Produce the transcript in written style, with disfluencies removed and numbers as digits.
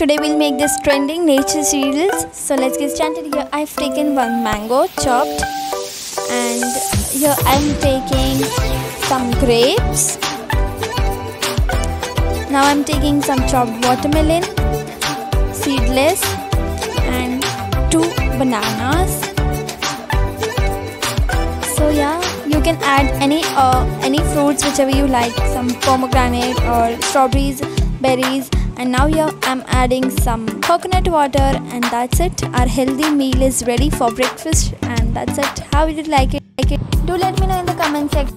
Today we'll make this trending nature cereals. So let's get started. Here I've taken one mango chopped, and here I'm taking some grapes. Now I'm taking some chopped watermelon, seedless, and 2 bananas. So yeah, you can add any fruits whichever you like, some pomegranate or strawberries, berries. And now here I'm adding some coconut water, and that's it. Our healthy meal is ready for breakfast, and that's it. How did you like it? Do let me know in the comment section.